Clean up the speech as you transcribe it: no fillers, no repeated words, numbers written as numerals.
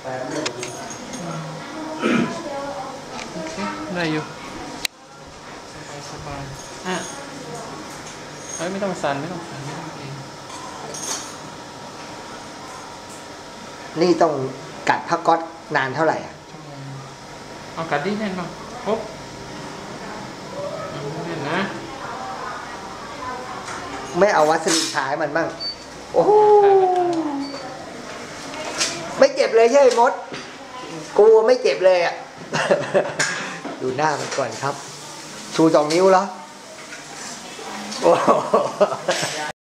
ได้อยู่สบายอ่ะไม่ต้องสั่นไม่ต้องสั่นไม่ต้องเองนี่ต้องกัดผ้าก๊อตนานเท่าไหร่อ่ะเอากัดดิแน่นป่ะครบแน่นนะไม่เอาวัสลินทาให้มันบ้างโอ้โหไม่เจ็บเลยใช่ไหมมดกูไม่เจ็บเลยอ่ะ ดูหน้ามันก่อนครับ ชู2 นิ้วแล้วโอ้